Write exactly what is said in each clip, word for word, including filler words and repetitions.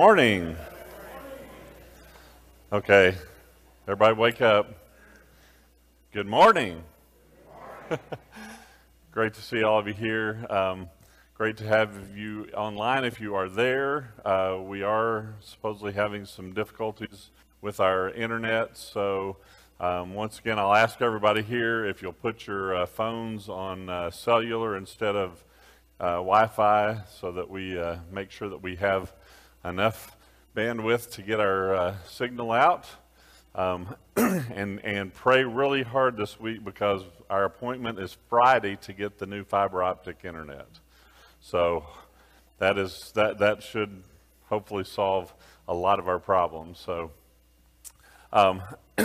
morning. Okay, everybody wake up. Good morning. Great to see all of you here. Um, great to have you online if you are there. Uh, we are supposedly having some difficulties with our internet, so um, once again I'll ask everybody here if you'll put your uh, phones on uh, cellular instead of uh, Wi-Fi, so that we uh, make sure that we have enough bandwidth to get our uh, signal out. Um, and, and pray really hard this week, because our appointment is Friday to get the new fiber optic internet. So that is that that should hopefully solve a lot of our problems. So um,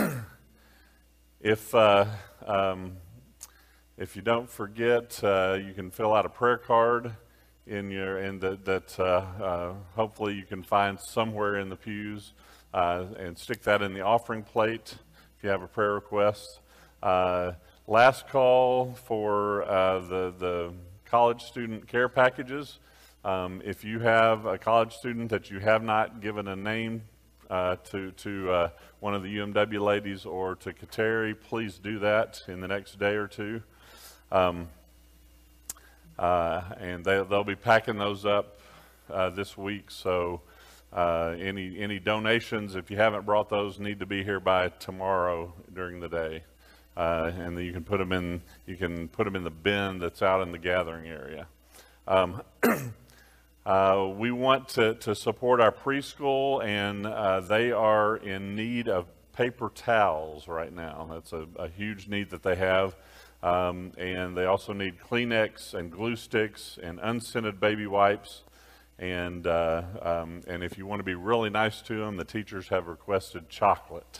if uh, um, if you don't forget, uh, you can fill out a prayer card in your in the, that uh, uh, hopefully you can find somewhere in the pews. Uh, and stick that in the offering plate if you have a prayer request. Uh, last call for uh, the, the college student care packages. Um, if you have a college student that you have not given a name uh, to, to uh, one of the U M W ladies or to Kateri, please do that in the next day or two. Um, uh, and they, they'll be packing those up uh, this week. So Uh, any any donations, if you haven't brought those, need to be here by tomorrow during the day, uh, and then you can put them in you can put them in the bin that's out in the gathering area. Um, uh, we want to to support our preschool, and uh, they are in need of paper towels right now. That's a, a huge need that they have, um, and they also need Kleenex and glue sticks and unscented baby wipes. And uh, um, and if you want to be really nice to them, the teachers have requested chocolate.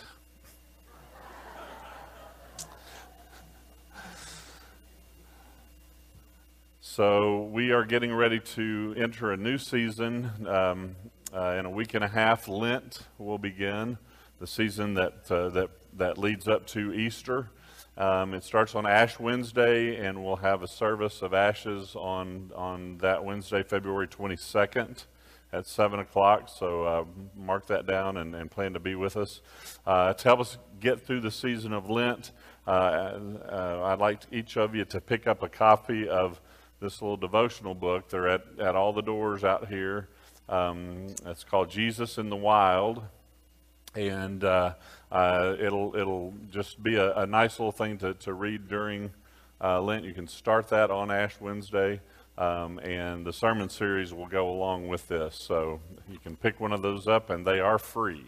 So we are getting ready to enter a new season. Um, uh, in a week and a half, Lent will begin, the season that uh, that that leads up to Easter. Um, it starts on Ash Wednesday, and we'll have a service of ashes on on that Wednesday, February twenty-second at seven o'clock. So uh, mark that down and, and plan to be with us. Uh, to help us get through the season of Lent, uh, uh, I'd like each of you to pick up a copy of this little devotional book. They're at, at all the doors out here. Um, it's called Jesus in the Wild. And uh, uh, it'll it'll just be a, a nice little thing to, to read during uh, Lent. You can start that on Ash Wednesday, um, and the sermon series will go along with this. So you can pick one of those up, and they are free.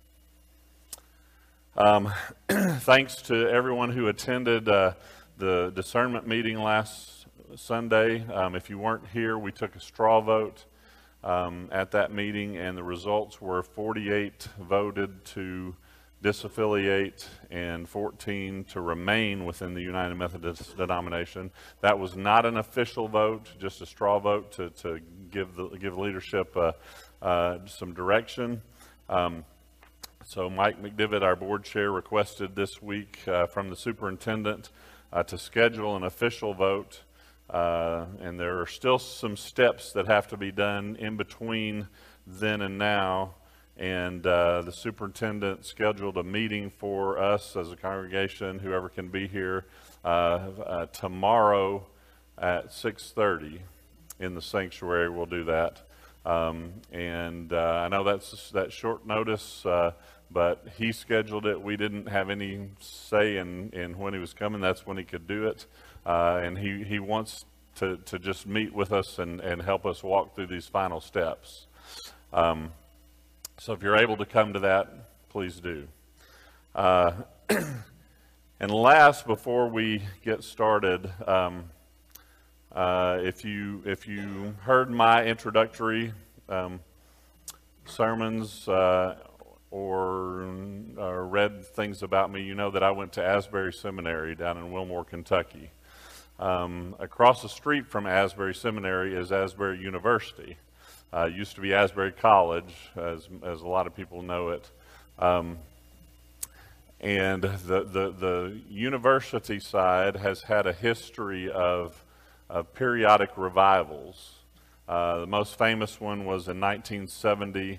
Um, thanks to everyone who attended uh, the discernment meeting last Sunday. Um, if you weren't here, we took a straw vote Um, at that meeting, and the results were forty-eight voted to disaffiliate and fourteen to remain within the United Methodist denomination. That was not an official vote, just a straw vote to, to give the give leadership uh, uh, some direction. Um, so Mike McDivitt, our board chair, requested this week uh, from the superintendent uh, to schedule an official vote. Uh, and there are still some steps that have to be done in between then and now. And uh, the superintendent scheduled a meeting for us as a congregation, whoever can be here, uh, uh, tomorrow at six thirty in the sanctuary. We'll do that. Um, and uh, I know that's that short notice, uh, but he scheduled it. We didn't have any say in, in when he was coming. That's when he could do it. Uh, and he, he wants to, to just meet with us and, and help us walk through these final steps. Um, so if you're able to come to that, please do. Uh, and last, before we get started, um, uh, if you if you heard my introductory um, sermons uh, or uh, read things about me, you know that I went to Asbury Seminary down in Wilmore, Kentucky. Um, across the street from Asbury Seminary is Asbury University. Uh, it used to be Asbury College, as, as a lot of people know it. Um, and the, the, the university side has had a history of, of periodic revivals. Uh, the most famous one was in nineteen seventy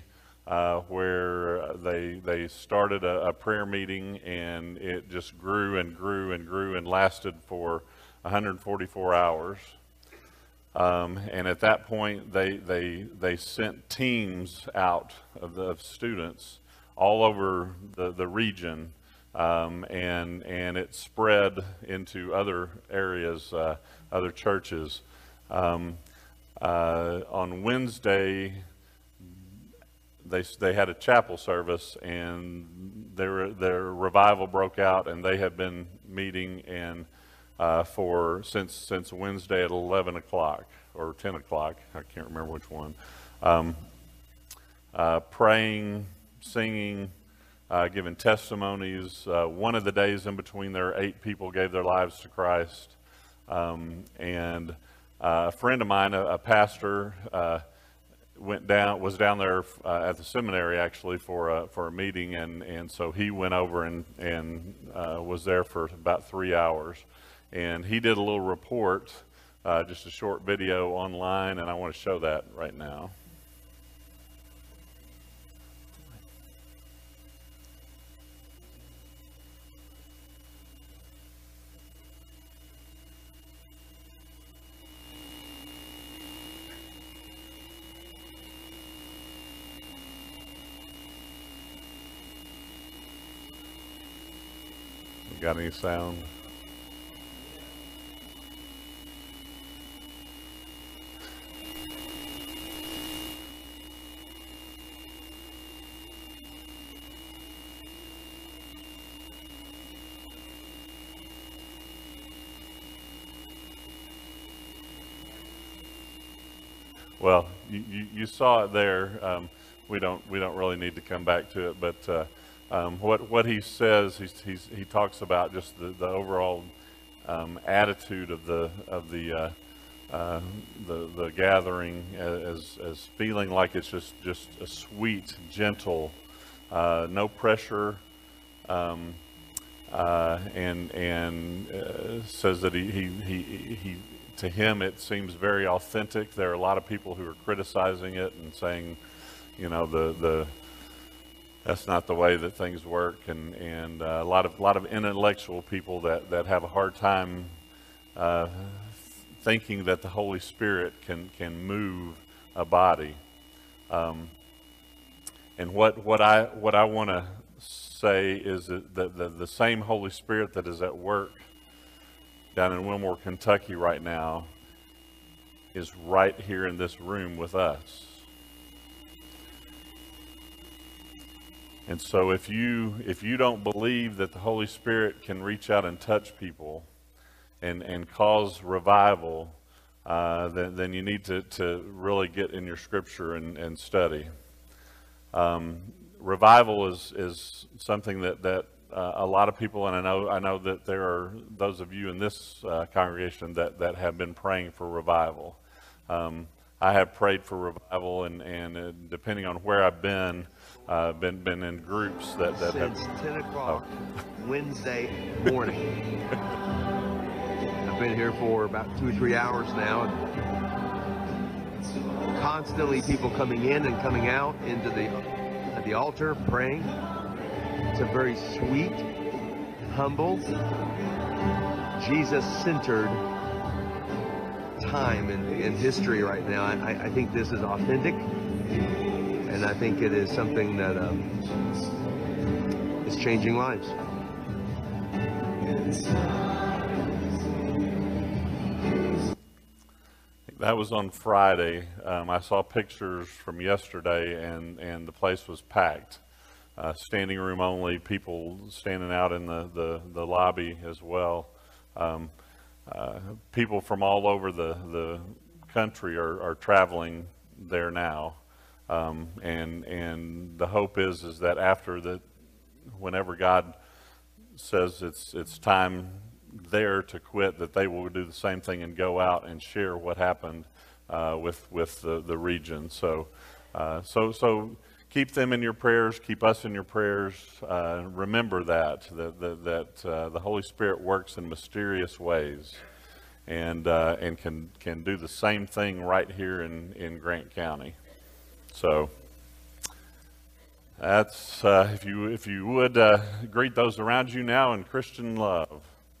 uh, where they they started a, a prayer meeting, and it just grew and grew and grew and lasted for one hundred forty-four hours. Um, and at that point, they they they sent teams out of, the, of students all over the the region. Um, and and it spread into other areas, uh, other churches. Um, uh, on Wednesday, they they had a chapel service, and their their revival broke out, and they had been meeting and uh, for since since Wednesday at eleven o'clock or ten o'clock. I can't remember which one. Um, uh, praying, singing. Uh, giving testimonies. Uh, one of the days in between there, eight people gave their lives to Christ. Um, and uh, a friend of mine, a, a pastor, uh, went down, was down there uh, at the seminary actually for a, for a meeting, and, and so he went over and, and uh, was there for about three hours. And he did a little report, uh, just a short video online, and I want to show that right now. Got any sound? Well, you, you, you saw it there. Um, we don't we don't really need to come back to it, but uh, um, what what he says, he's, he's, he talks about just the, the overall um, attitude of the of the uh, uh, the the gathering as as feeling like it's just just a sweet, gentle, uh, no pressure, um, uh, and and uh, says that he he he. he to him, it seems very authentic. There are a lot of people who are criticizing it and saying, you know, the the that's not the way that things work, and and uh, a lot of a lot of intellectual people that that have a hard time uh, thinking that the Holy Spirit can can move a body. Um, and what what I what I want to say is that the, the the same Holy Spirit that is at work down in Wilmore, Kentucky right now is right here in this room with us. And so if you if you don't believe that the Holy Spirit can reach out and touch people and, and cause revival, uh, then, then you need to, to really get in your scripture and, and study. Um, revival is, is something that, that Uh, a lot of people, and I know I know that there are those of you in this uh, congregation that, that have been praying for revival. Um, I have prayed for revival, and, and uh, depending on where I've been, uh, been been in groups that, that Since have... ten o'clock oh. Wednesday morning. I've been here for about two or three hours now. And constantly people coming in and coming out into the, at the altar praying. It's a very sweet, humble, Jesus-centered time in, in history right now. I, I think this is authentic, and I think it is something that um, is changing lives. That was on Friday. Um, I saw pictures from yesterday, and, and the place was packed. Uh, standing room only, people standing out in the, the, the lobby as well. Um, uh, people from all over the, the country are, are traveling there now. Um, and and the hope is is that after that, whenever God says it's it's time there to quit, that they will do the same thing and go out and share what happened uh, with with the, the region. So uh, so so. Keep them in your prayers. Keep us in your prayers. Uh, remember that that that, that uh, the Holy Spirit works in mysterious ways, and uh, and can can do the same thing right here in in Grant County. So, That's, uh, if you, if you would, uh, greet those around you now in Christian love.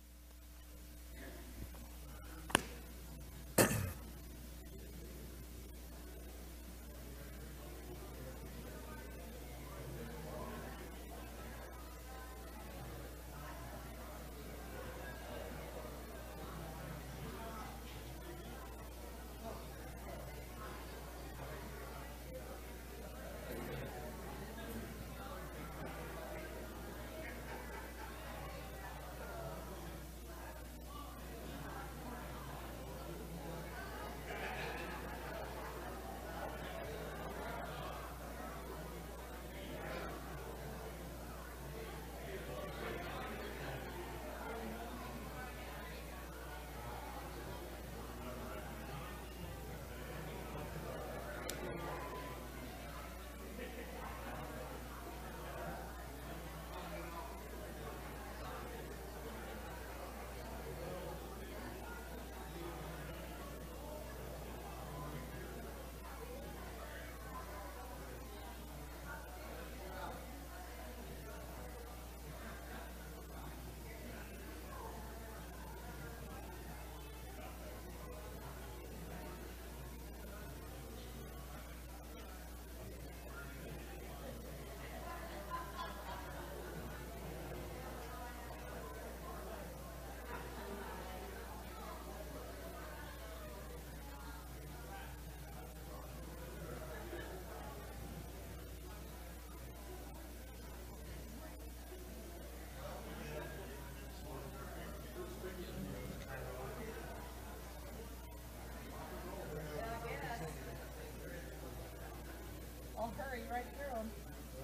I'll hurry right through them.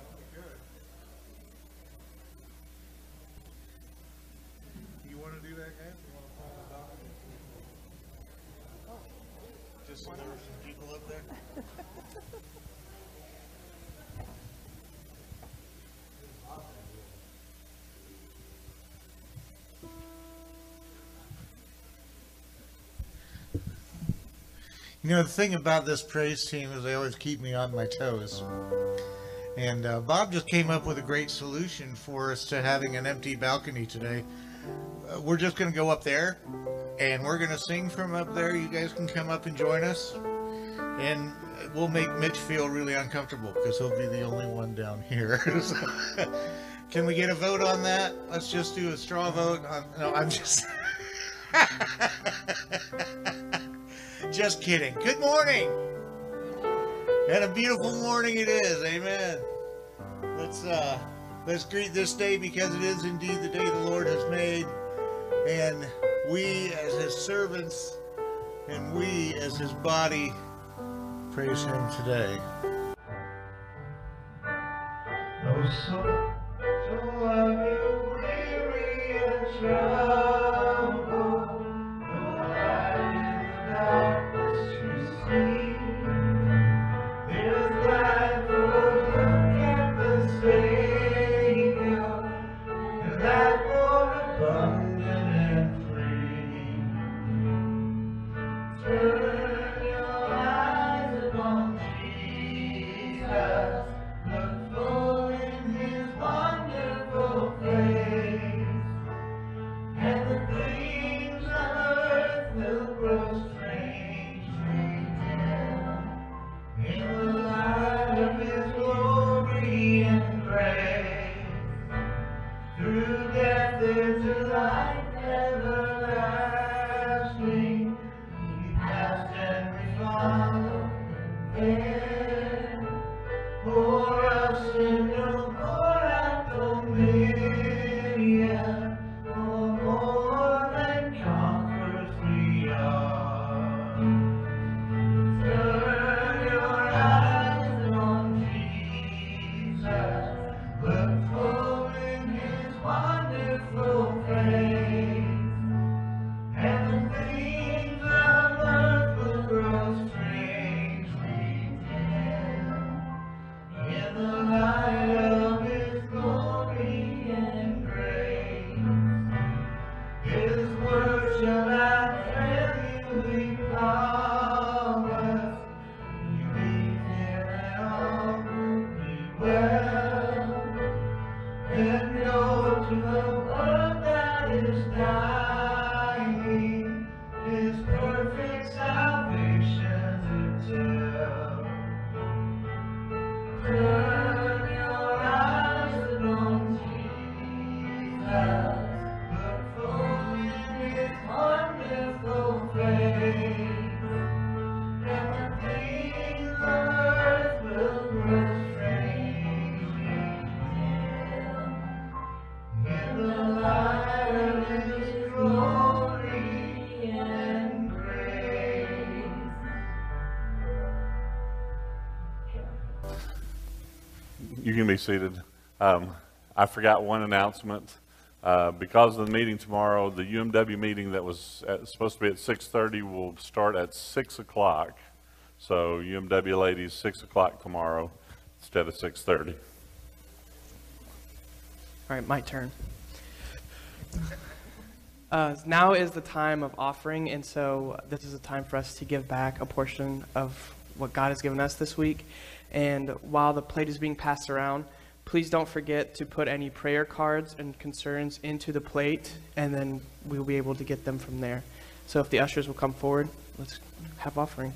You want to do that, guys? You want to call the doctor? Just so there were some people up there? You know, the thing about this praise team is they always keep me on my toes. And uh, Bob just came up with a great solution for us to having an empty balcony today. Uh, we're just going to go up there, and we're going to sing from up there. You guys can come up and join us. And we'll make Mitch feel really uncomfortable because he'll be the only one down here. So, can we get a vote on that? Let's just do a straw vote. On, no, I'm just... Just kidding. Good morning. And a beautiful morning it is. Amen. Let's uh let's greet this day because it is indeed the day the Lord has made. And we as his servants and we as his body praise him today. Oh, so, so are you weary and troubled? to a world that is dying, His perfect salvation to tell. Turn your eyes upon Jesus, look full in His wonderful face, and the things of earth will grow strangely dim in the light of His glory and grace. You can be seated. Um, I forgot one announcement. Uh, because of the meeting tomorrow, the U M W meeting that was at, supposed to be at six thirty will start at six o'clock. So U M W ladies, six o'clock tomorrow instead of six thirty. All right, my turn. Uh, now is the time of offering, and so this is a time for us to give back a portion of what God has given us this week. And while the plate is being passed around, please don't forget to put any prayer cards and concerns into the plate, and then we'll be able to get them from there. So if the ushers will come forward, let's have offering.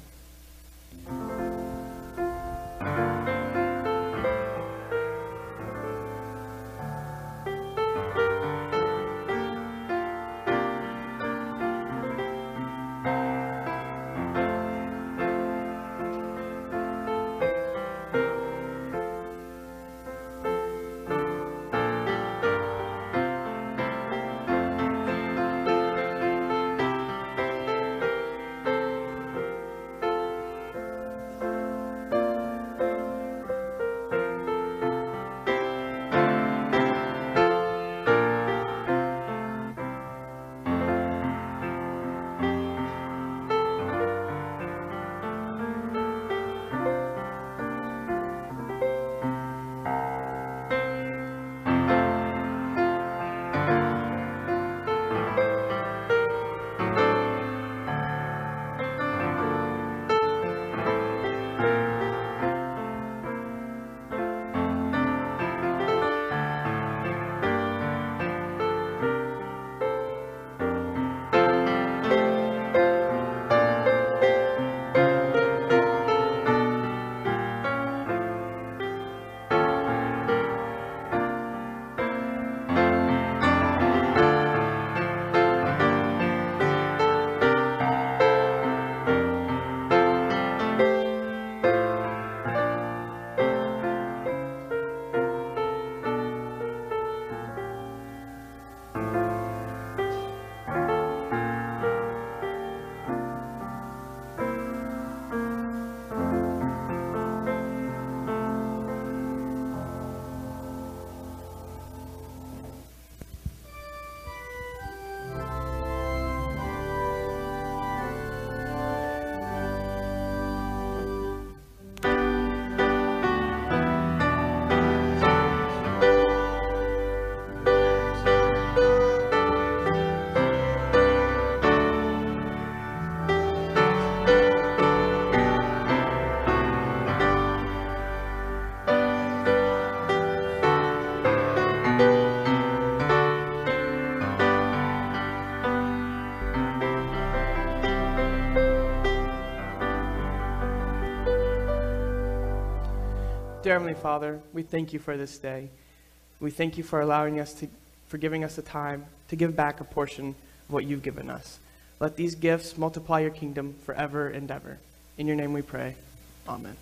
Dear Heavenly Father, we thank you for this day. We thank you for allowing us to, for giving us the time to give back a portion of what you've given us. Let these gifts multiply your kingdom forever and ever. In your name we pray. Amen.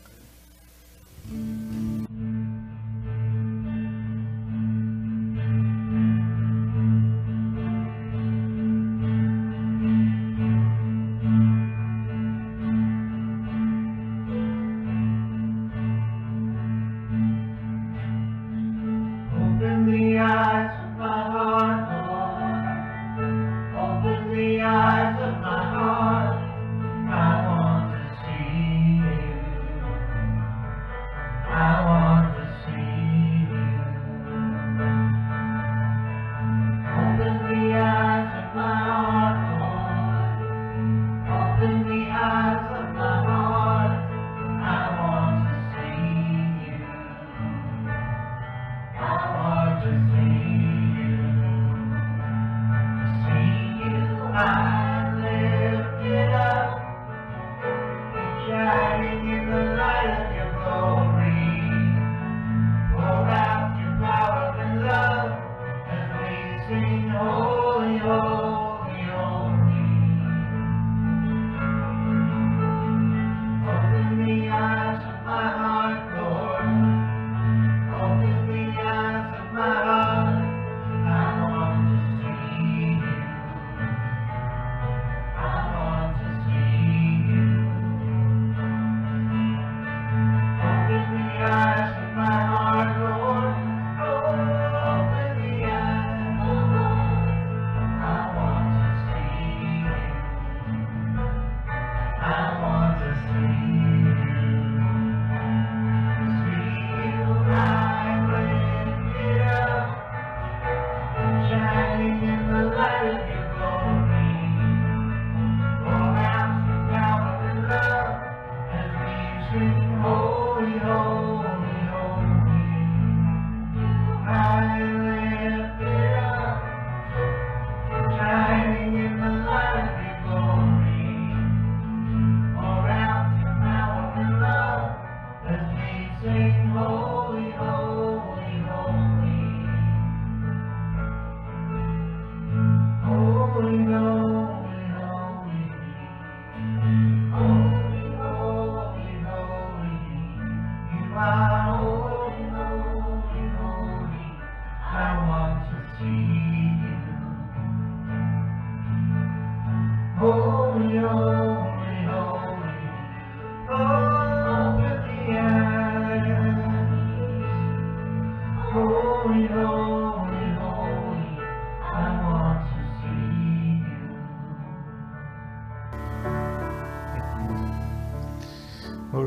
Open the eyes of my heart, Lord. Open the eyes of my heart. I want to see you. I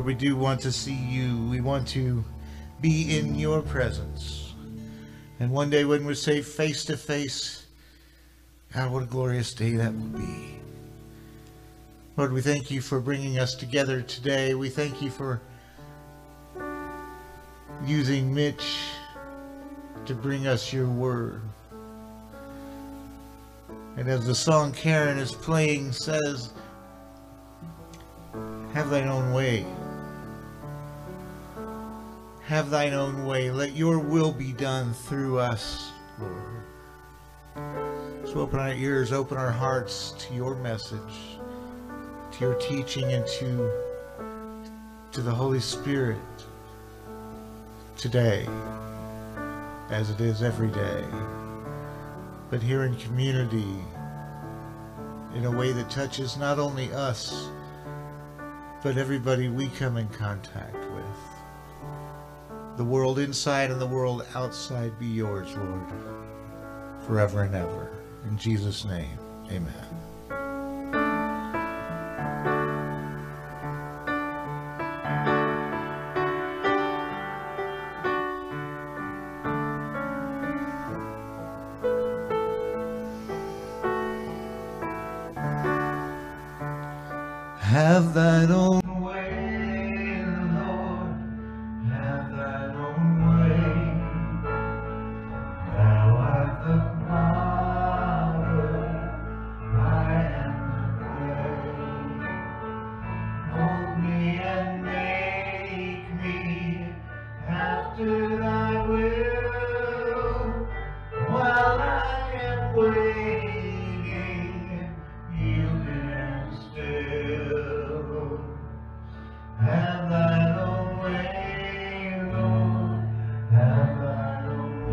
Lord, we do want to see you. We want to be in your presence. And one day when we're safe face to face, God, what a glorious day that will be. Lord, we thank you for bringing us together today. We thank you for using Mitch to bring us your word. And as the song Karen is playing says, have thine own way. Have thine own way. Let your will be done through us, Lord. So open our ears, open our hearts to your message, to your teaching, and to, to the Holy Spirit today, as it is every day. But here in community, in a way that touches not only us, but everybody we come in contact with. The world inside and the world outside be yours, Lord, forever and ever. In Jesus' name, amen. Have thine own way, Lord, have thine own way. Thou art the potter, I am the clay. Mold me and make me after thy will, while I am waiting, yielded and still. Have thine own way, Lord, have thine own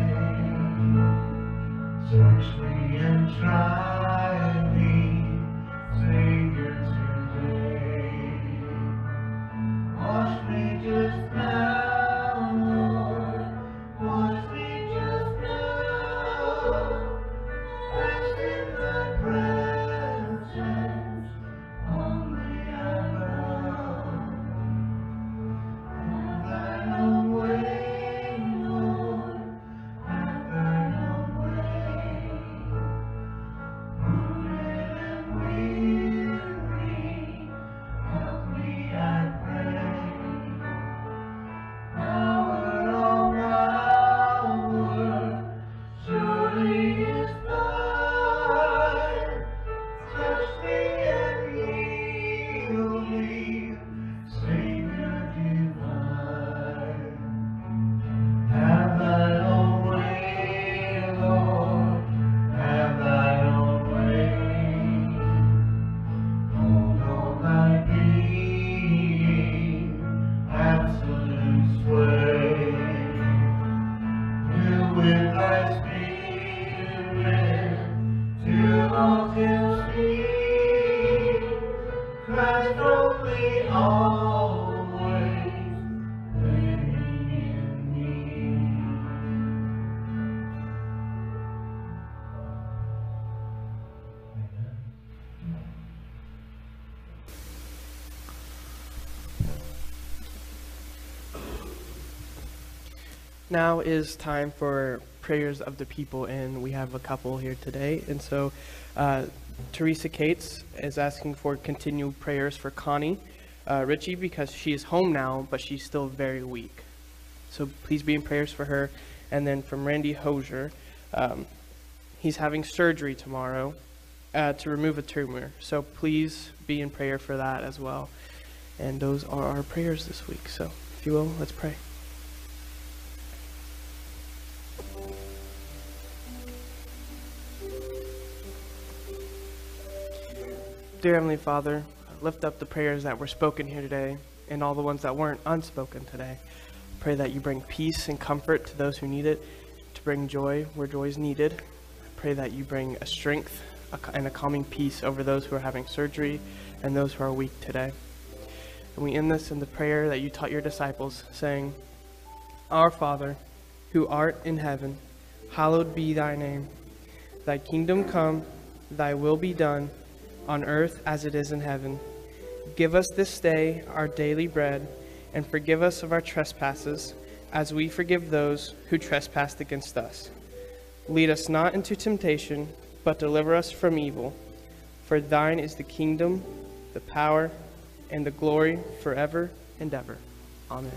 way. Search me and try me, Savior, today. Wash me just now, Lord, wash me just now. Rest in thy presence, only I bow. Have thine own way, Lord, have thine own way. Rooted and weary, help me, I pray. Power, all power, surely is thine. Touch me and heal me, Savior divine. Have thine own way, Lord, have thine own way. Hold all thy being, absolute sway. Fill with thy spirit, till all things speak. Christ only, always living in me. Now is time for prayers of the people, and we have a couple here today. And so uh, Teresa Cates is asking for continued prayers for Connie uh, Ritchie, because she is home now, but she's still very weak. So please be in prayers for her. And then from Randy Hosier, um, he's having surgery tomorrow uh, to remove a tumor. So please be in prayer for that as well. And those are our prayers this week. So if you will, let's pray. Dear Heavenly Father, lift up the prayers that were spoken here today and all the ones that weren't unspoken today. Pray that you bring peace and comfort to those who need it, to bring joy where joy is needed. Pray that you bring a strength and a calming peace over those who are having surgery and those who are weak today. And we end this in the prayer that you taught your disciples, saying, Our Father, who art in heaven, hallowed be thy name. Thy kingdom come, thy will be done, on earth as it is in heaven. Give us this day our daily bread, and forgive us of our trespasses, as we forgive those who trespass against us. Lead us not into temptation, but deliver us from evil. For thine is the kingdom, the power, and the glory forever and ever. Amen.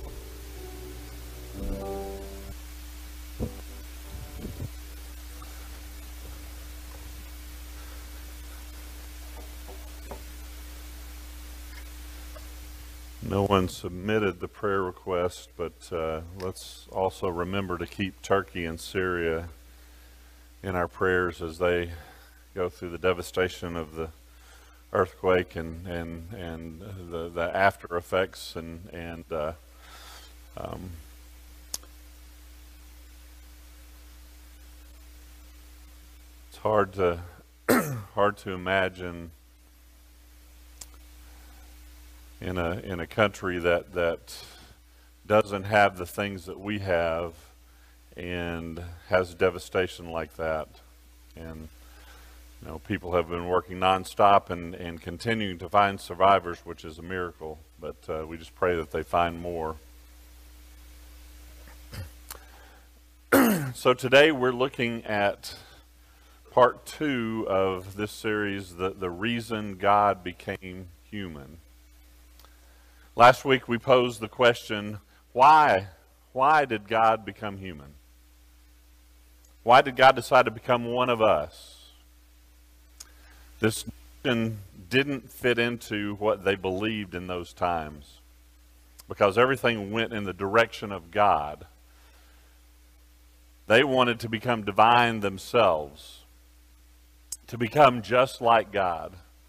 No one submitted the prayer request, but uh, let's also remember to keep Turkey and Syria in our prayers as they go through the devastation of the earthquake and and and the the after effects and and uh, um, it's hard to hard to imagine in a in a country that that doesn't have the things that we have and has devastation like that. And you know, people have been working nonstop and and continuing to find survivors, which is a miracle, but uh, we just pray that they find more. So today we're looking at part two of this series, the the reason God became human. Last week we posed the question, why? Why did God become human? Why did God decide to become one of us? This question didn't fit into what they believed in those times, because everything went in the direction of God. They wanted to become divine themselves, to become just like God.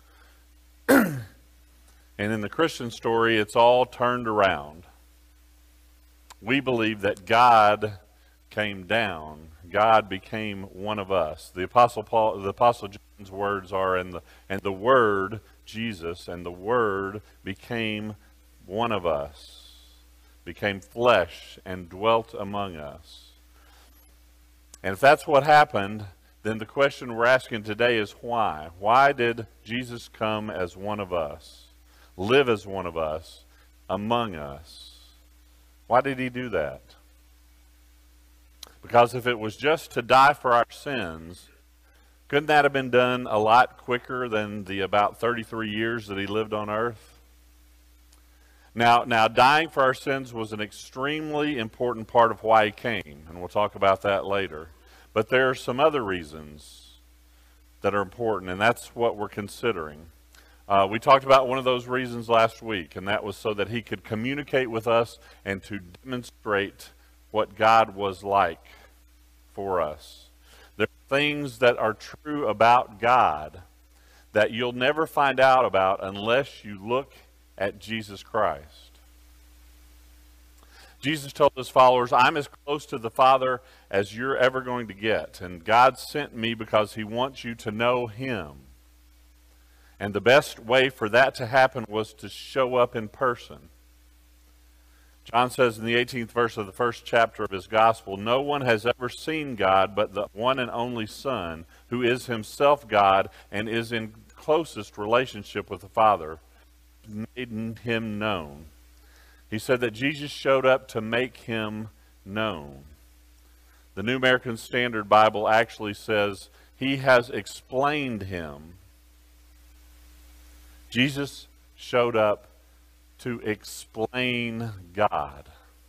And in the Christian story, it's all turned around. We believe that God came down. God became one of us. The Apostle Paul, the Apostle John's words are, and the and the Word, Jesus, and the Word became one of us, became flesh and dwelt among us. And if that's what happened, then the question we're asking today is why? Why did Jesus come as one of us? Live as one of us, among us? Why did he do that? Because if it was just to die for our sins, couldn't that have been done a lot quicker than the about thirty-three years that he lived on earth? Now, now, dying for our sins was an extremely important part of why he came, and we'll talk about that later. But there are some other reasons that are important, and that's what we're considering. Uh, we talked about one of those reasons last week, and that was so that he could communicate with us and to demonstrate what God was like for us. There are things that are true about God that you'll never find out about unless you look at Jesus Christ. Jesus told his followers, I'm as close to the Father as you're ever going to get, and God sent me because he wants you to know him. And the best way for that to happen was to show up in person. John says in the eighteenth verse of the first chapter of his gospel, no one has ever seen God but the one and only Son, who is himself God and is in closest relationship with the Father, made him known. He said that Jesus showed up to make him known. The New American Standard Bible actually says he has explained him. Jesus showed up to explain God.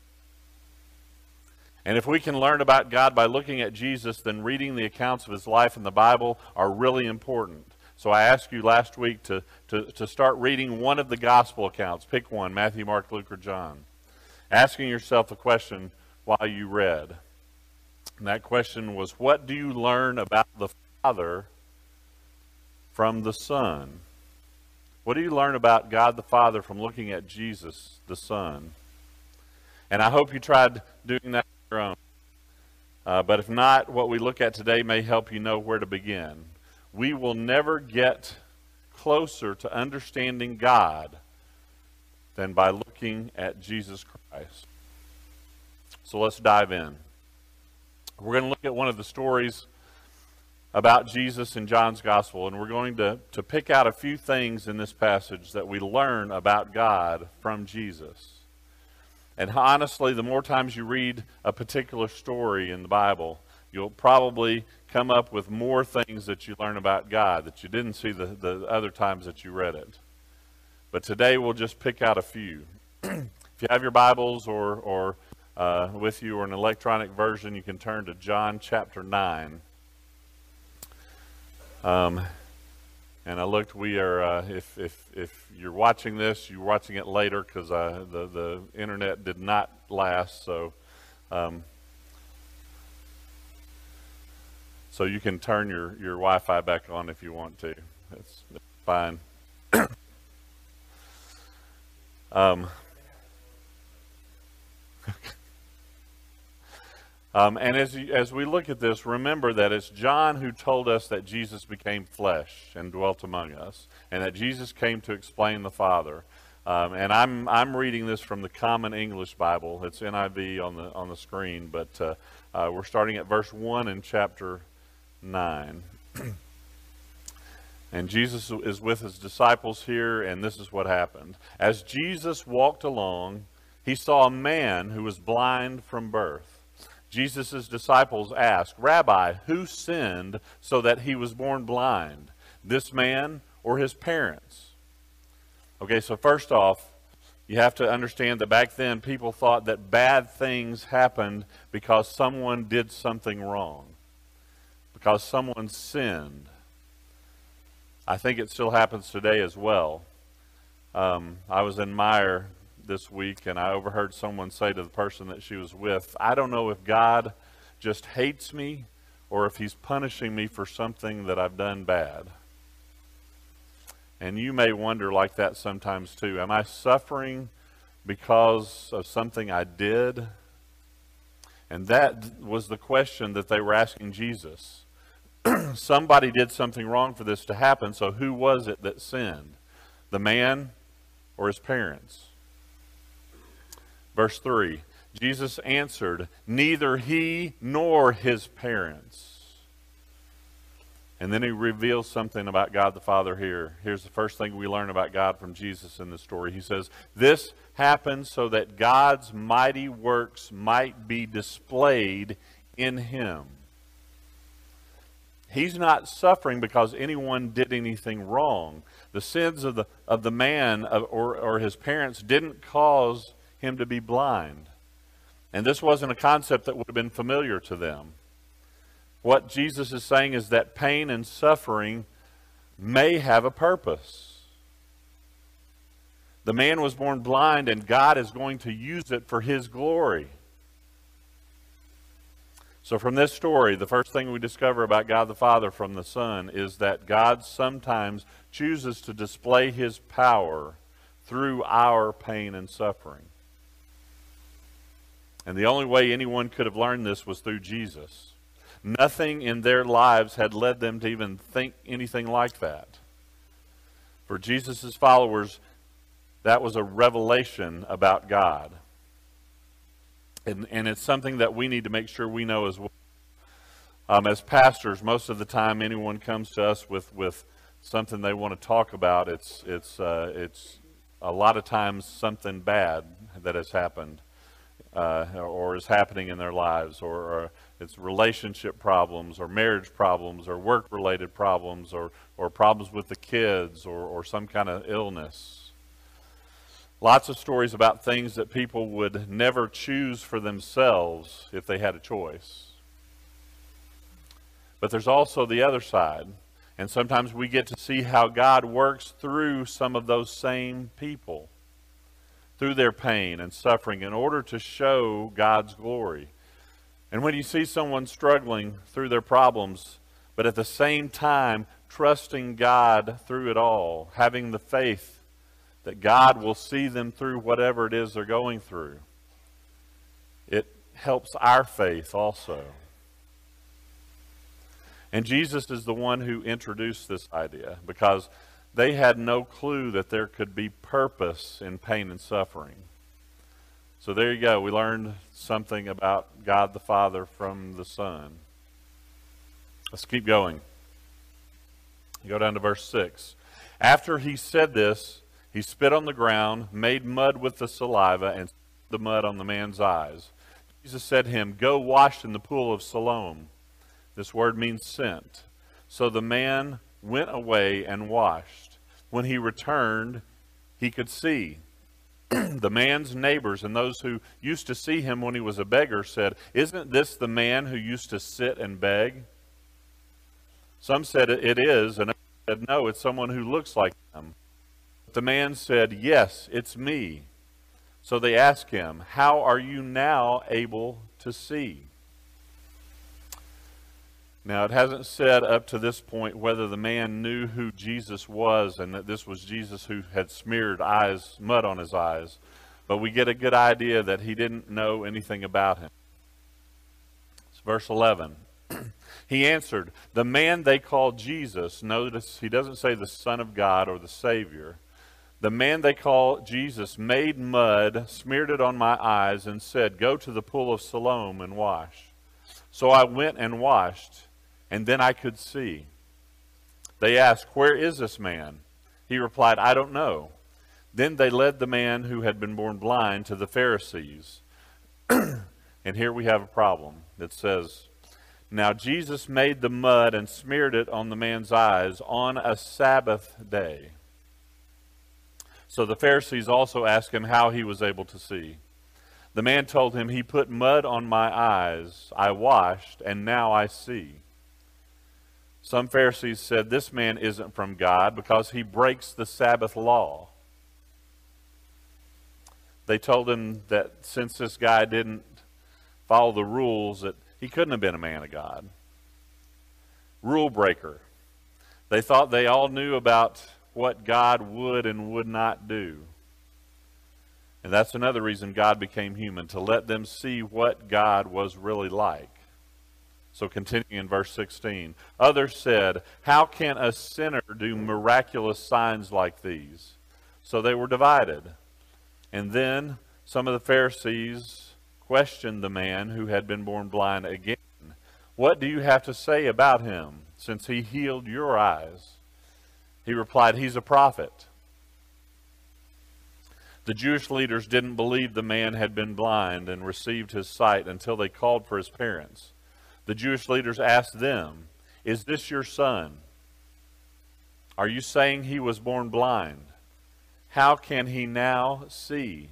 And if we can learn about God by looking at Jesus, then reading the accounts of his life in the Bible are really important. So I asked you last week to, to, to start reading one of the gospel accounts. Pick one, Matthew, Mark, Luke, or John. Asking yourself the question while you read. And that question was, what do you learn about the Father from the Son? What do you learn about God the Father from looking at Jesus the Son? And I hope you tried doing that on your own. Uh, but if not, what we look at today may help you know where to begin. We will never get closer to understanding God than by looking at Jesus Christ. So let's dive in. We're going to look at one of the stories about Jesus in John's Gospel, and we're going to, to pick out a few things in this passage that we learn about God from Jesus. And honestly, the more times you read a particular story in the Bible, you'll probably come up with more things that you learn about God that you didn't see the, the other times that you read it. But today we'll just pick out a few. If you have your Bibles or, or uh, with you or an electronic version, you can turn to John chapter nine. Um, and I looked, we are, uh, if, if, if you're watching this, you're watching it later because uh, the, the internet did not last, so um, so you can turn your, your Wi-Fi back on if you want to. That's, that's fine. um, Um, and as, you, as we look at this, remember that it's John who told us that Jesus became flesh and dwelt among us, and that Jesus came to explain the Father. Um, and I'm I'm reading this from the Common English Bible. It's N I V on the on the screen, but uh, uh, we're starting at verse one in chapter nine. And Jesus is with his disciples here, and this is what happened. As Jesus walked along, he saw a man who was blind from birth. Jesus' disciples asked, "Rabbi, who sinned so that he was born blind, this man or his parents?" Okay, so first off, you have to understand that back then people thought that bad things happened because someone did something wrong, because someone sinned. I think it still happens today as well. Um, I was in Meyer this week, and I overheard someone say to the person that she was with, "I don't know if God just hates me or if he's punishing me for something that I've done bad." And you may wonder like that sometimes too. Am I suffering because of something I did? And that was the question that they were asking Jesus. Somebody did something wrong for this to happen, so who was it that sinned? The man or his parents? Verse three, Jesus answered, "Neither he nor his parents." And then he reveals something about God the Father here. Here's the first thing we learn about God from Jesus in this story. He says, "This happened so that God's mighty works might be displayed in him." He's not suffering because anyone did anything wrong. The sins of the, of the man or, or his parents didn't cause him to be blind. And this wasn't a concept that would have been familiar to them. What Jesus is saying is that pain and suffering may have a purpose. The man was born blind, and God is going to use it for his glory. So from this story, the first thing we discover about God the Father from the Son is that God sometimes chooses to display his power through our pain and suffering. And the only way anyone could have learned this was through Jesus. Nothing in their lives had led them to even think anything like that. For Jesus' followers, that was a revelation about God. And, and it's something that we need to make sure we know as well. Um, as pastors, most of the time anyone comes to us with, with something they want to talk about, it's, it's, uh, it's a lot of times something bad that has happened. Uh, or is happening in their lives, or, or it's relationship problems, or marriage problems, or work-related problems, or, or problems with the kids, or, or some kind of illness. Lots of stories about things that people would never choose for themselves if they had a choice. But there's also the other side, and sometimes we get to see how God works through some of those same people, through their pain and suffering, in order to show God's glory. And when you see someone struggling through their problems, but at the same time trusting God through it all, having the faith that God will see them through whatever it is they're going through, it helps our faith also. And Jesus is the one who introduced this idea, because they had no clue that there could be purpose in pain and suffering. So there you go. We learned something about God the Father from the Son. Let's keep going. Go down to verse six. After he said this, he spit on the ground, made mud with the saliva, and spit the mud on the man's eyes. Jesus said to him, "Go wash in the pool of Siloam." This word means sent. So the man went away and washed. When he returned, he could see. The man's neighbors and those who used to see him when he was a beggar said, "Isn't this the man who used to sit and beg?" Some said it is, and others said, "No, it's someone who looks like him." But the man said, "Yes, it's me." So they asked him, "How are you now able to see?" Now, it hasn't said up to this point whether the man knew who Jesus was and that this was Jesus who had smeared eyes, mud on his eyes. But we get a good idea that he didn't know anything about him. It's verse eleven. He answered, "The man they called Jesus," notice he doesn't say the Son of God or the Savior. "The man they call Jesus made mud, smeared it on my eyes, and said, 'Go to the pool of Siloam and wash.' So I went and washed, and then I could see." They asked, "Where is this man?" He replied, "I don't know." Then they led the man who had been born blind to the Pharisees. And here we have a problem. It says, "Now Jesus made the mud and smeared it on the man's eyes on a Sabbath day." So the Pharisees also asked him how he was able to see. The man told him, "He put mud on my eyes, I washed, and now I see." Some Pharisees said, "This man isn't from God because he breaks the Sabbath law." They told him that since this guy didn't follow the rules, that he couldn't have been a man of God. Rule breaker. They thought they all knew about what God would and would not do. And that's another reason God became human, to let them see what God was really like. So continuing in verse sixteen, others said, "How can a sinner do miraculous signs like these?" So they were divided. And then some of the Pharisees questioned the man who had been born blind again. "What do you have to say about him, since he healed your eyes?" He replied, "He's a prophet." The Jewish leaders didn't believe the man had been blind and received his sight until they called for his parents. The Jewish leaders asked them, "Is this your son? Are you saying he was born blind? How can he now see?"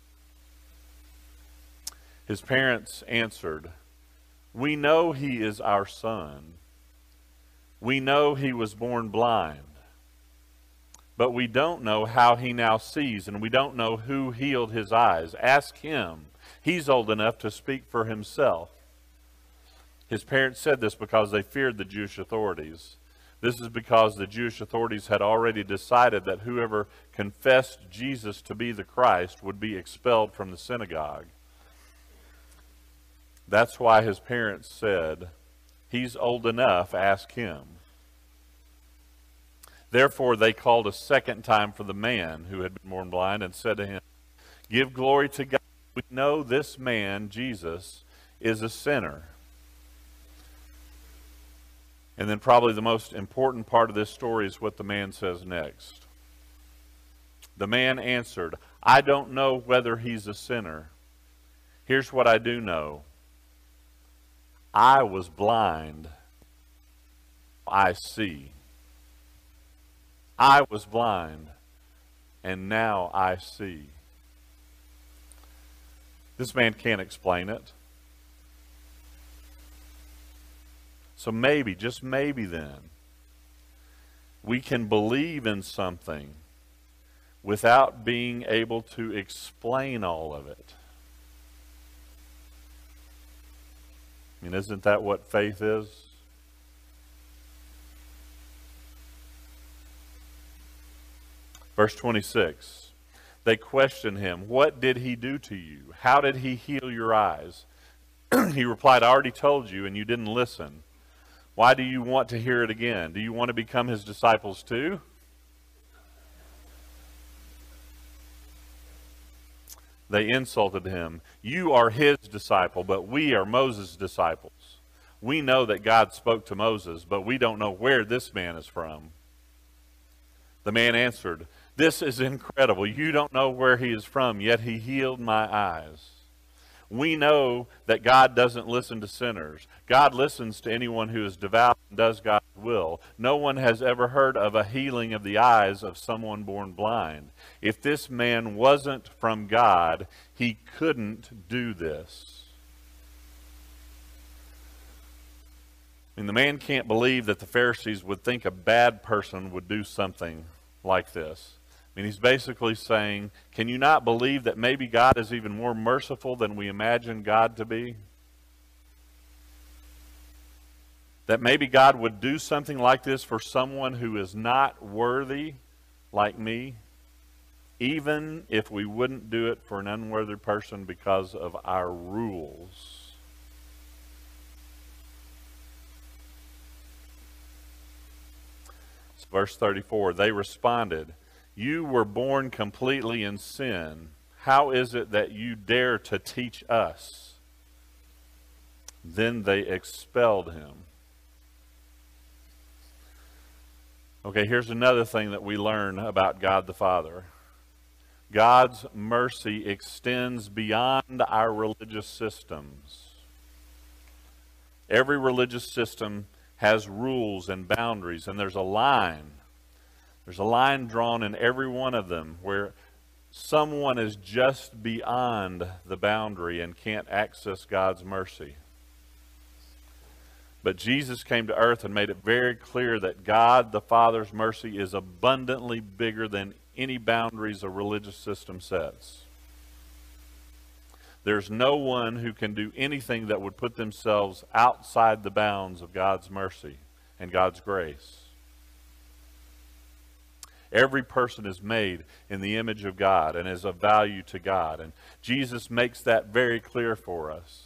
His parents answered, "We know he is our son. We know he was born blind. But we don't know how he now sees, and we don't know who healed his eyes. Ask him. He's old enough to speak for himself." His parents said this because they feared the Jewish authorities. This is because the Jewish authorities had already decided that whoever confessed Jesus to be the Christ would be expelled from the synagogue. That's why his parents said, "He's old enough, ask him." Therefore they called a second time for the man who had been born blind and said to him, "Give glory to God. We know this man, Jesus, is a sinner." And then probably the most important part of this story is what the man says next. The man answered, "I don't know whether he's a sinner. Here's what I do know. I was blind. I see. I was blind, and now I see." This man can't explain it. So maybe, just maybe then, we can believe in something without being able to explain all of it. I mean, isn't that what faith is? Verse twenty-six, they question him, "What did he do to you? How did he heal your eyes?" He replied, "I already told you, and you didn't listen. Why do you want to hear it again? Do you want to become his disciples too?" They insulted him. "You are his disciple, but we are Moses' disciples. We know that God spoke to Moses, but we don't know where this man is from. The man answered, "This is incredible. You don't know where he is from, yet he healed my eyes." We know that God doesn't listen to sinners. God listens to anyone who is devout and does God's will. No one has ever heard of a healing of the eyes of someone born blind. If this man wasn't from God, he couldn't do this. I mean, the man can't believe that the Pharisees would think a bad person would do something like this. I mean, he's basically saying, can you not believe that maybe God is even more merciful than we imagine God to be? That maybe God would do something like this for someone who is not worthy like me, even if we wouldn't do it for an unworthy person because of our rules. So verse thirty-four, they responded, "You were born completely in sin. How is it that you dare to teach us?" Then they expelled him. Okay, here's another thing that we learn about God the Father. God's mercy extends beyond our religious systems. Every religious system has rules and boundaries, and there's a line. There's a line drawn in every one of them where someone is just beyond the boundary and can't access God's mercy. But Jesus came to earth and made it very clear that God the Father's mercy is abundantly bigger than any boundaries a religious system sets. There's no one who can do anything that would put themselves outside the bounds of God's mercy and God's grace. Every person is made in the image of God and is of value to God. And Jesus makes that very clear for us.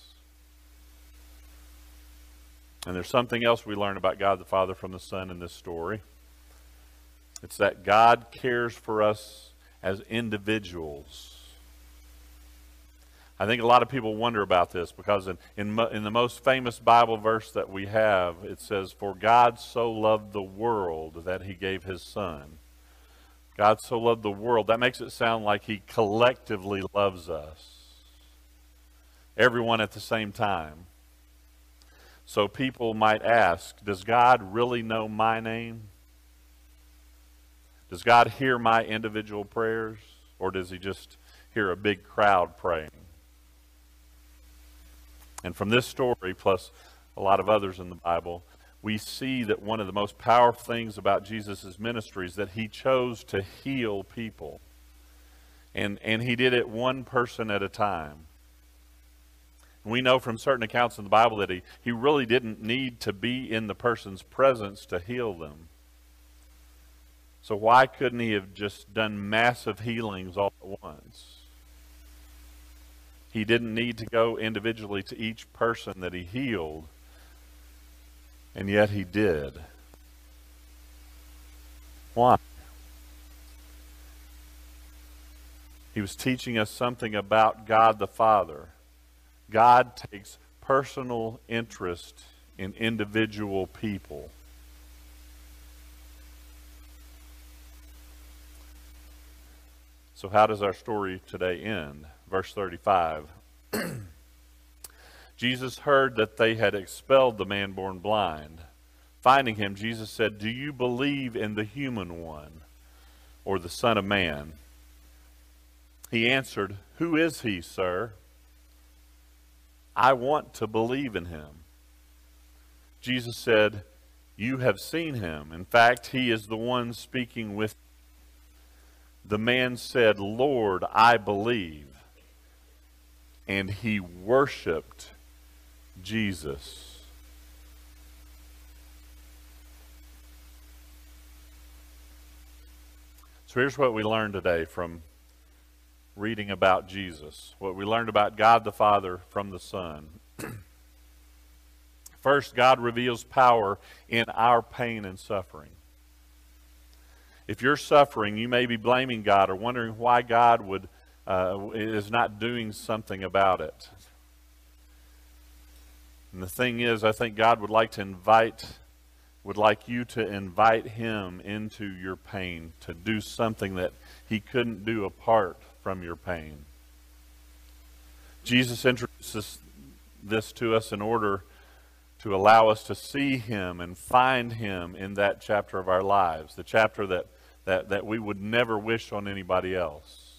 And there's something else we learn about God the Father from the Son in this story. It's that God cares for us as individuals. I think a lot of people wonder about this because in, in, in the most famous Bible verse that we have, it says, "For God so loved the world that he gave his Son." God so loved the world. That makes it sound like he collectively loves us. Everyone at the same time. So people might ask, does God really know my name? Does God hear my individual prayers? Or does he just hear a big crowd praying? And from this story, plus a lot of others in the Bible, we see that one of the most powerful things about Jesus' ministry is that he chose to heal people. And, and he did it one person at a time. We know from certain accounts in the Bible that he, he really didn't need to be in the person's presence to heal them. So why couldn't he have just done massive healings all at once? He didn't need to go individually to each person that he healed, and yet he did. Why? He was teaching us something about God the Father. God takes personal interest in individual people. So how does our story today end? Verse thirty-five. Jesus heard that they had expelled the man born blind. Finding him, Jesus said, "Do you believe in the human one, or the Son of Man?" He answered, "Who is he, sir? I want to believe in him." Jesus said, "You have seen him. In fact, he is the one speaking with you." The man said, "Lord, I believe." And he worshiped Jesus. So here's what we learned today from reading about Jesus. What we learned about God the Father from the Son. First, God reveals power in our pain and suffering. If you're suffering, you may be blaming God or wondering why God would uh, is not doing something about it. And the thing is, I think God would like to invite, would like you to invite him into your pain, to do something that he couldn't do apart from your pain. Jesus introduces this to us in order to allow us to see him and find him in that chapter of our lives, the chapter that, that, that we would never wish on anybody else.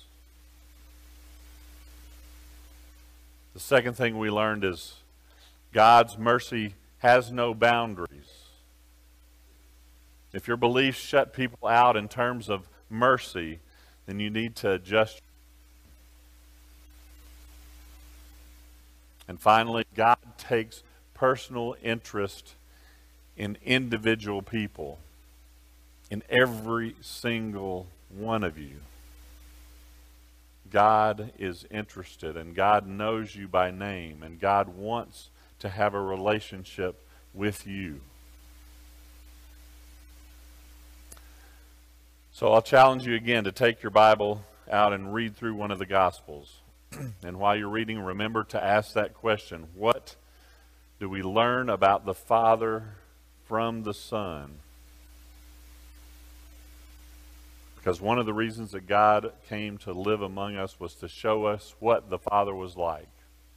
The second thing we learned is God's mercy has no boundaries. If your beliefs shut people out in terms of mercy, then you need to adjust. And finally, God takes personal interest in individual people, in every single one of you. God is interested, and God knows you by name, and God wants to have a relationship with you. So I'll challenge you again to take your Bible out and read through one of the Gospels. And while you're reading, remember to ask that question: what do we learn about the Father from the Son? Because one of the reasons that God came to live among us was to show us what the Father was like.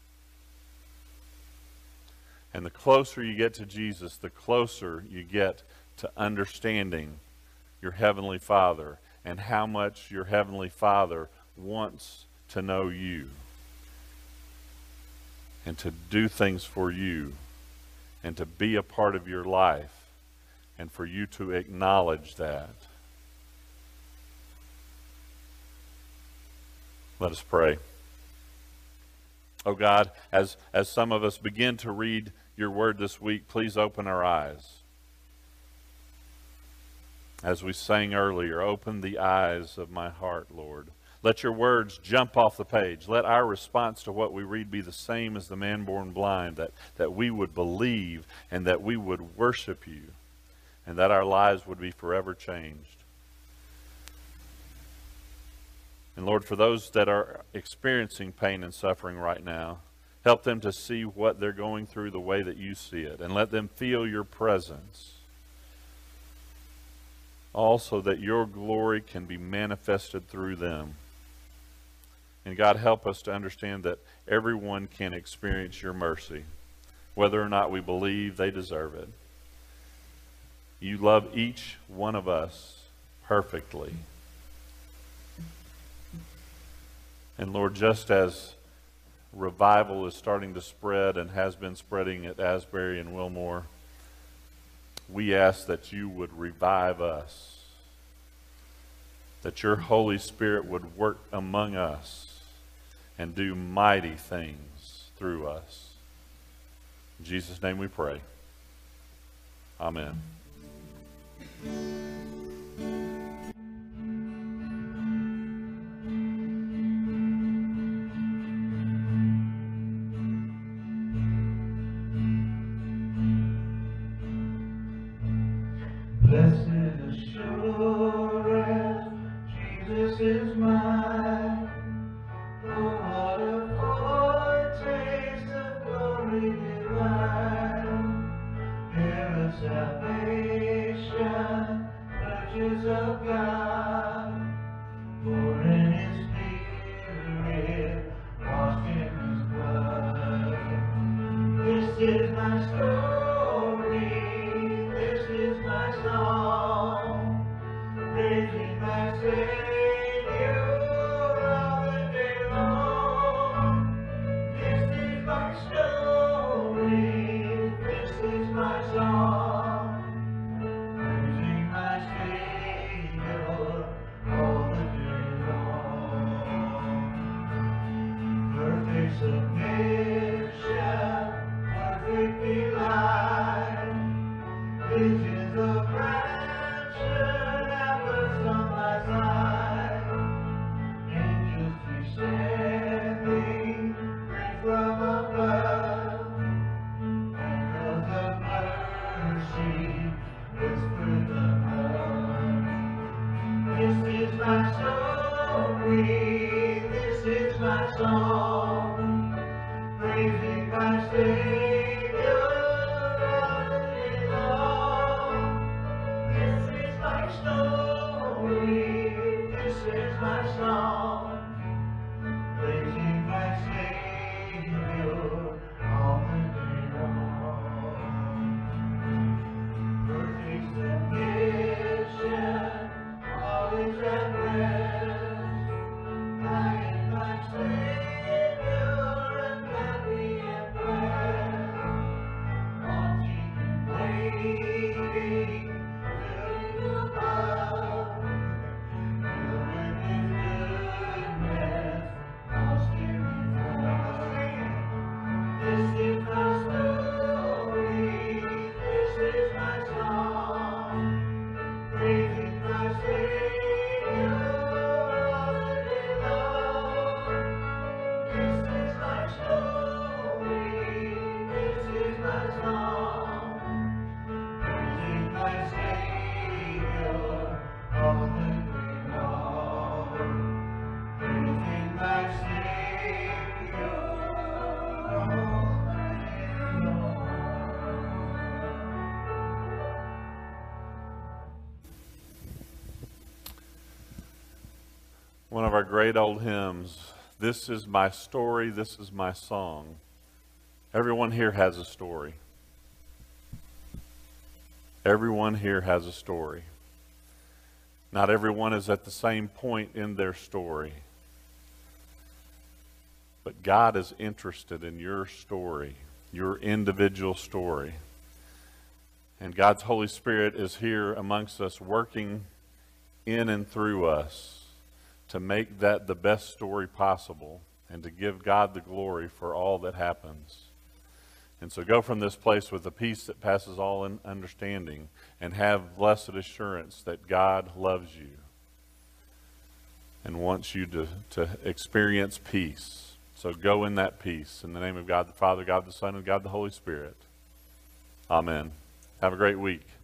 And the closer you get to Jesus, the closer you get to understanding your Heavenly Father and how much your Heavenly Father wants to know you and to do things for you and to be a part of your life and for you to acknowledge that. Let us pray. Oh God, as, as some of us begin to read your word this week, please open our eyes. As we sang earlier, open the eyes of my heart, Lord. Let your words jump off the page. Let our response to what we read be the same as the man born blind, that, that we would believe and that we would worship you and that our lives would be forever changed. And Lord, for those that are experiencing pain and suffering right now, help them to see what they're going through the way that you see it, and let them feel your presence. Also, that your glory can be manifested through them. And God, help us to understand that everyone can experience your mercy, whether or not we believe they deserve it. You love each one of us perfectly. And Lord, just as revival is starting to spread and has been spreading at Asbury and Wilmore, we ask that you would revive us, that your Holy Spirit would work among us and do mighty things through us. In Jesus' name we pray. Amen. Blessed assurance, Jesus is mine. Oh, what a foretaste of glory divine. Heir of salvation, purchase of God. Born in his spirit, washed in his blood. This is my story. This is my song, praising my Savior all the day long. This is my story, this is my song, praising my Savior all the day long. Perfect submission, perfect delight. Visions of rapture that burst on my side. Angels descending, rain from above. Echoes of mercy, whispers of love. This is my story, this is my song, praising my Savior. story, this is my song, praising my Savior all the day long. Perfect submission, all is at rest. I am my Savior and happy and blessed. Watching and waiting, filling above, filled with His goodness, lost in His love. This is my story, this is my song, praising my Savior all the day long. This is my story, this is my song, praising my Savior all the day long. Praising my Savior all the day long. One of our great old hymns, This is My Story, This is My Song. Everyone here has a story. Everyone here has a story. Not everyone is at the same point in their story. But God is interested in your story, your individual story. And God's Holy Spirit is here amongst us, working in and through us to make that the best story possible and to give God the glory for all that happens. And so go from this place with a peace that passes all in understanding and have blessed assurance that God loves you and wants you to, to experience peace. So go in that peace. In the name of God the Father, God the Son, and God the Holy Spirit. Amen. Have a great week.